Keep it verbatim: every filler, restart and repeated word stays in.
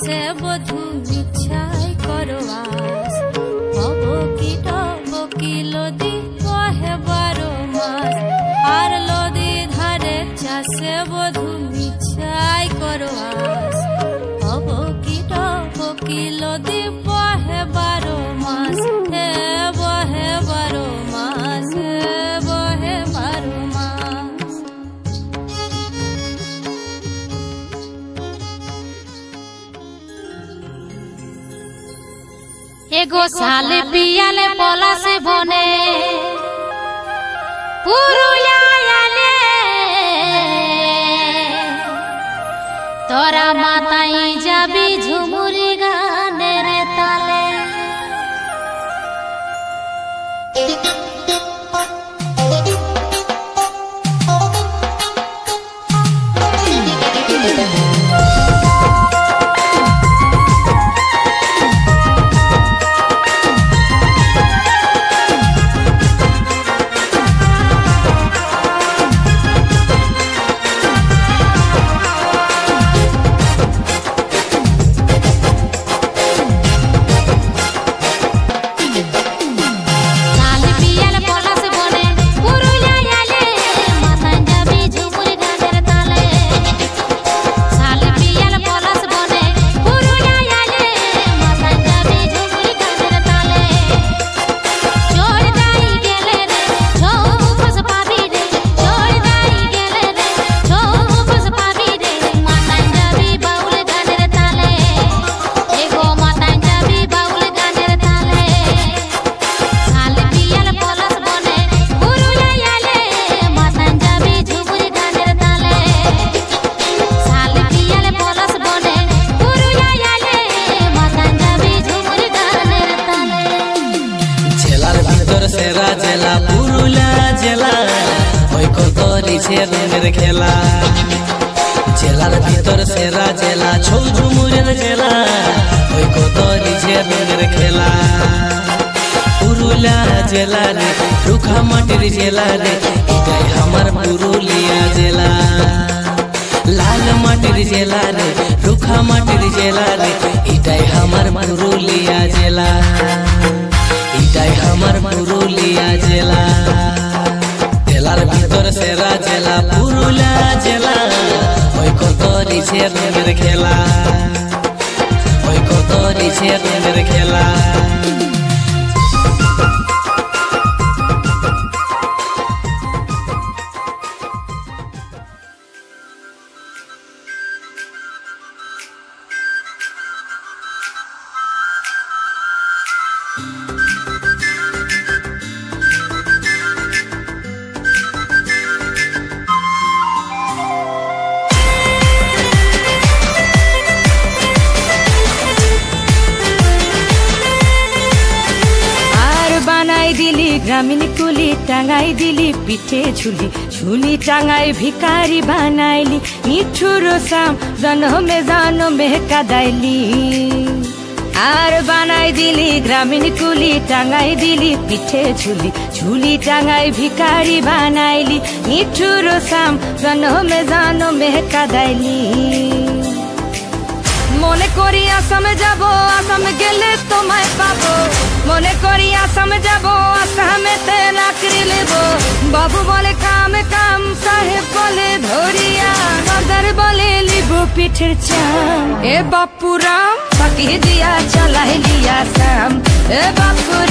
চাষে বধু মিছাই করবাস অবকিট বকি লদি কহে বারো মাস আর লদি ধারে চাষে বধু মিছাই করবাস অবকিট বকি লদি বহে বারো মাস হে বহে বারো মাস বহে বারো মাস। एगो साल पियाले पलाश बने पुरुलिया आले तोरा माताई जाबी झुमुरी गाনের ताले सेरा जेला पुरुलिया जेला ओई कोतरी छे रंगेर खेला जेलार भीतर सेरा जेला छौ झुमुरेर जेला ओई कोतरी छे रंगेर खेला पुरुलिया जेला रे रुखा माटिर जेला रे एटाई हमार पुरुलिया जेला लाल माटिर जेला रे रुखा माटिर जेला रे एटाई हमार पुरुलिया जेला इटाई हमार पुरुलिया जेला जेलार भीतर सेरा जेला पुरुलिया जेला ओई कोतरी छे रंगेर खेला ओई कोतरी छे रंगेर खेला ग्रामीण कुली टांगाई दिली पीठे झुली झुली टांगाई भिकारी बनाइली निठुरो साम जनो में जानो में कादाइली आर बनाई दिली ग्रामीण कुली टांगाई दिली पीठे झुली झुली टांगाई भिकारी बनाइली निठुरो साम जनो में जानो में कादाइली মনে করি আসাম যাব আসাম গেলে তোমায় পাবো মনে করি আসাম যাব আসামেতে চাকরি নেব বাবু বলে কাম কাম সাহেব বলে ধরিয়া গদর বলে লিব পিঠের চাম এ বাপুরাম ফাঁকি দিয়া চালাই লিয়া সাম এ বাপুরাম